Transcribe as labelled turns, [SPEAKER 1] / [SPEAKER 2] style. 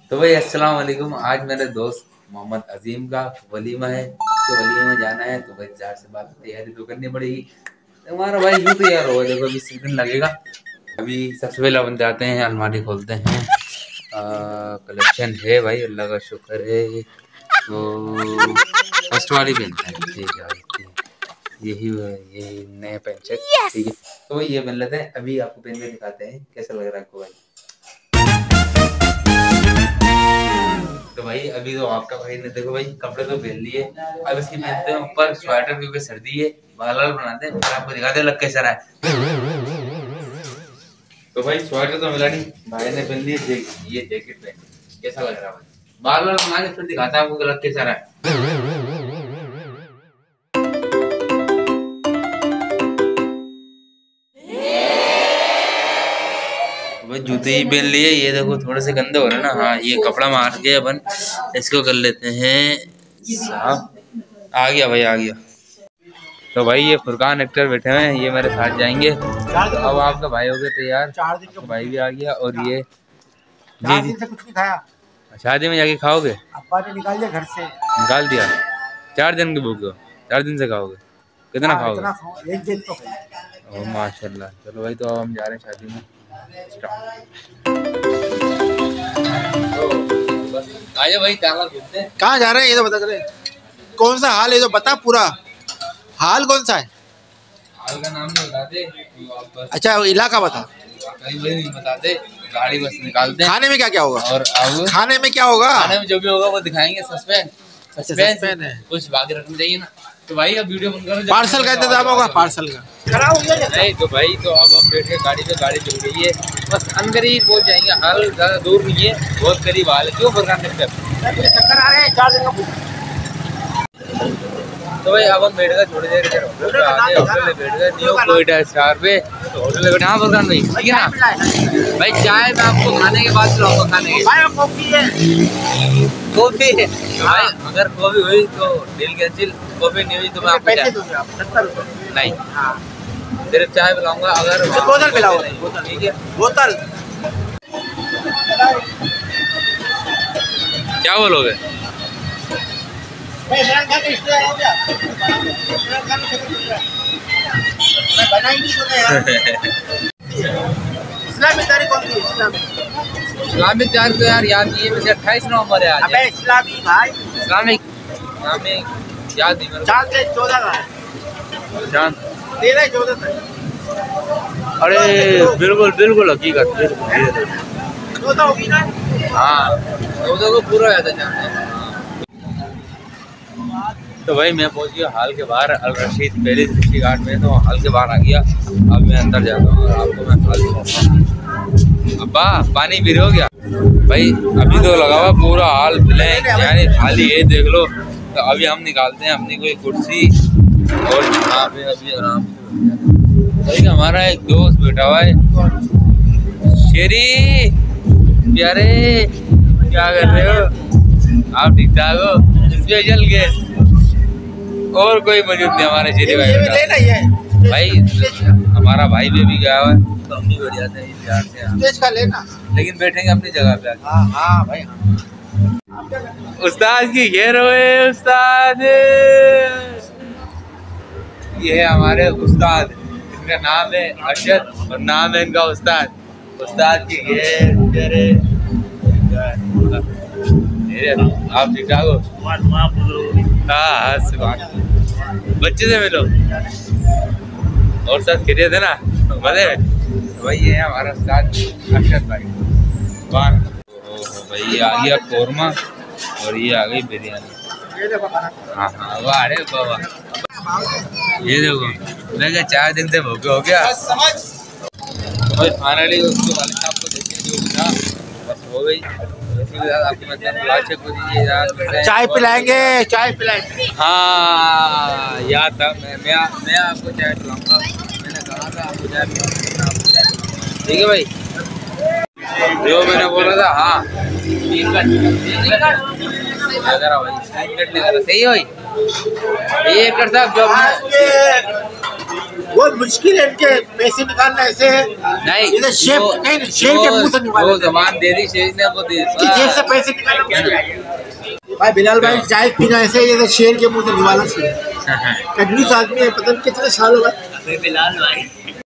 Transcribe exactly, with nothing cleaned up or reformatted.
[SPEAKER 1] तो भाई अस्सलाम वालेकुम। आज मेरे दोस्त मोहम्मद अजीम का वलीमा है, उसके वलीमे में जाना है तो भाई जार से बात तैयारी तो करनी पड़ेगी। हमारा भाई यूँ तैयार होगा, देखो अभी सीजन लगेगा। अभी सबसे पहले अपन जाते हैं, अलमारी खोलते हैं। कलेक्शन है भाई, अल्लाह का शुक्र है। तो फर्स्ट वाली पहनते हैं, ठीक है भाई, यही यही नए पेन सेट, ठीक है। तो भाई ये पहन लेते हैं, अभी आपको पहन के दिखाते हैं कैसा लग रहा है आपको भाई। तो भाई अभी तो आपका भाई ने देखो भाई कपड़े तो पहन लिए, अब इसकी पहनते हैं ऊपर स्वेटर, क्योंकि सर्दी है, बाल बाल बनाते हैं, आपको दिखाते हैं लग कैसा रहा है। तो भाई स्वेटर तो मिला नहीं, भाई ने पहन लिए ये जैकेट पे, कैसा लग रहा है भाई। बाल बाल बना के फिर दिखाता है आपको लग कैसा रहा है। भाई जूते ही पहन लिए, ये देखो थोड़े से गंदे हो रहे हैं ना। हाँ ये कपड़ा मार के अपन इसको कर लेते हैं साफ। आ गया भाई, आ गया। तो भाई ये फुरकान एक्टर बैठे हुए हैं, ये मेरे साथ जाएंगे। अब आपका भाई हो गया तैयार, चार दिन का भाई भी आ गया। और ये जी जी से कुछ नहीं खाया, शादी में जाके खाओगे? अब्बा ने निकाल दिया घर से, निकाल दिया। चार दिन के भूखे हो, चार दिन से खाओगे? कितना खाओगे? एक दिन तो। ओह माशाल्लाह। चलो भाई तो अब हम जा रहे हैं शादी में। आजा भाई, कहाँ जा रहे हैं ये तो बता चले।
[SPEAKER 2] कौन सा हाल है तो बता, पूरा हाल कौन सा है?
[SPEAKER 1] हाल का नाम नहीं बताते।
[SPEAKER 2] अच्छा इलाका बता।
[SPEAKER 1] नहीं बताते, गाड़ी बस निकालते हैं।
[SPEAKER 2] खाने में क्या क्या होगा?
[SPEAKER 1] और अब
[SPEAKER 2] खाने में क्या होगा?
[SPEAKER 1] खाने में जो भी होगा वो दिखाएंगे। सस्पेंस सस्पेंस है, कुछ बाकी रखना चाहिए ना। तो भाई अब वीडियो बंद करो।
[SPEAKER 2] पार्सल का इंतजाम होगा, पार्सल का
[SPEAKER 1] नहीं। तो भाई तो अब हम बैठे गाड़ी पे, गाड़ी चल रही है, बस अंदर ही पहुंच जाएंगे। हाल ज़्यादा दूर नहीं है, बहुत करीब हाल है। क्यों फुरकान एक्टर
[SPEAKER 2] चक्कर आ रहे हैं, चार दिन का भूख।
[SPEAKER 1] तो भाई अब हम बैठ गए थोड़ी देर इधर होटल पे, आगे होटल में बैठ गए न्यू कोयटा स्टार पे। तो होटल में बैठे। हाँ फुरकान भाई ठीक है ना भाई। चाय मैं आपको खाने के बाद पिलाऊंगा, खाने के बाद कॉफी है। कॉफी है भाई, अगर कॉफी हुई तो डील कैंसिल, कॉफी नहीं हुई तो मैं आपको पैसे दूंगा सत्तर रुपये। नहीं सिर्फ चाय पिलाऊंगा। अगर
[SPEAKER 2] बोतल पिलाओ,
[SPEAKER 1] ठीक है
[SPEAKER 2] बोतल।
[SPEAKER 1] क्या बोलोगे?
[SPEAKER 2] इस्लामिक तारीख कौन सी?
[SPEAKER 1] इस्लामिक तारीख तो यार याद नहीं है, वैसे अट्ठाईस नवंबर है आज।
[SPEAKER 2] अबे इस्लामी भाई,
[SPEAKER 1] इस्लामिक इस्लामिक याद नहीं मेरे को।
[SPEAKER 2] चांद से चौदह का,
[SPEAKER 1] चांद
[SPEAKER 2] तेरह चौदह तक।
[SPEAKER 1] अरे बिल्कुल बिल्कुल हकीकत, बिल्कुल
[SPEAKER 2] चौदह होगी ना।
[SPEAKER 1] हाँ चौदह को पूरा याद है चांद। तो भाई मैं पहुंच गया हाल के बाहर, अल रशीद पहले ऋषि घाट में, तो हाल के बाहर आ गया। अब मैं अंदर जाता हूँ और आपको मैं हाल दिखाऊंगा। अब्बा पानी पी रहे हो क्या? भाई अभी तो लगा हुआ पूरा हाल ब्लैक, यानी खाली है, देख लो। तो अभी हम निकालते हैं अपनी कोई कुर्सी और यहाँ पे अभी आराम से भाई हमारा एक दोस्त बैठा हुआ है। शेरी प्यारे, क्या कर रहे हो आप? ठीक ठाक हो? स्पेशल गेस्ट और कोई मौजूद नहीं हमारे शेरी भाई।
[SPEAKER 2] लेना ही है
[SPEAKER 1] भाई हमारा भाई भी अभी गया हुआ है, तो हम भी बढ़िया थे प्यार से
[SPEAKER 2] इसका लेना,
[SPEAKER 1] लेकिन बैठेंगे अपनी जगह पे।
[SPEAKER 2] हाँ हाँ भाई।
[SPEAKER 1] उस्ताद की घेर हुए उस्ताद, ये है हमारे उस्ताद, इनका नाम है अरशद और नाम है इनका उस्ताद। उस्ताद की घेर। आप ठीक ठाक हो? हाँ बच्चे से मिलो और साथ खिले थे ना मजे में। भाई ये है हमारा उस्ताद अरशद भाई। वाह भाई ये आ गया कौरमा और ये आ गई बिरयानी। हाँ हाँ वाह, अरे बाबा ये देखो, मैं क्या चार दिन से भूखे हो गया। भाई फाइनली उसके वाले साहब को देखिए जो था बस हो गई। आपकी मतलब
[SPEAKER 2] चाय पिलाएंगे, चाय पिलाएंगे।
[SPEAKER 1] हाँ याद था, मैं मैं मैं आपको चाय पिलाऊंगा, मैंने कहा था आपको चाय पिलाऊंगा। ठीक है भाई, जो मैंने बोला था। हाँ सही है भाई, ये कर साहब जो
[SPEAKER 2] बहुत मुश्किल है इनके पैसे निकालना ऐसे है।
[SPEAKER 1] नहीं
[SPEAKER 2] इधर शेर
[SPEAKER 1] वो-
[SPEAKER 2] नहीं नहीं, शेर के मुंह से
[SPEAKER 1] वो
[SPEAKER 2] निकालना।
[SPEAKER 1] जबान दे दी शेर ने, वो दे
[SPEAKER 2] इसकी जेब से पैसे निकालना। भाई बिलाल भाई चाय पीना ऐसे ही जैसे शेर के मुंह से निकालना चाहिए। कंजूस आदमी है, पता नहीं कितने साल हो गए।
[SPEAKER 3] बिलाल भाई